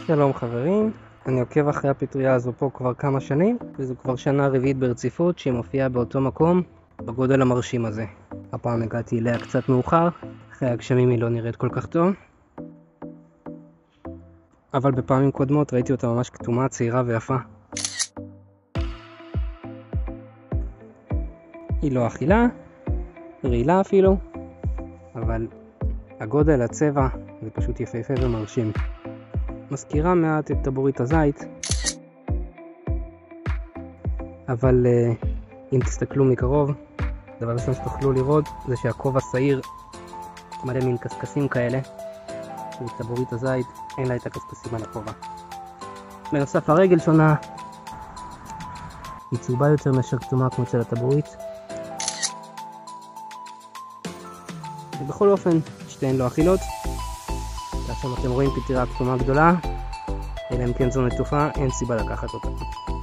שלום חברים, אני עוקב אחרי הפטריה הזו פה כבר כמה שנים, וזו כבר שנה רביעית ברציפות שהיא מופיעה באותו מקום בגודל המרשים הזה. הפעם הגעתי אליה קצת מאוחר, אחרי הגשמים היא לא נראית כל כך טוב, אבל בפעמים קודמות ראיתי אותה ממש כתומה, צעירה ויפה. היא לא אכילה, רעילה אפילו, אבל הגודל, הצבע, זה פשוט יפהפה ומרשים. מזכירה מעט את טבורית הזית, אבל אם תסתכלו מקרוב, דבר ראשון שתוכלו לראות זה שהכובע שעיר מלא מין קסקסים כאלה, וטבורית הזית אין לה את הקסקסים על הכובע. בנוסף הרגל שונה, היא צהובה יותר מאשר כתומה כמו של הטבורית, ובכל אופן שתיהן לא אכילות. עכשיו אתם רואים פטריה כתומה גדולה, אלא אם כן זו נטופה, אין סיבה לקחת אותה.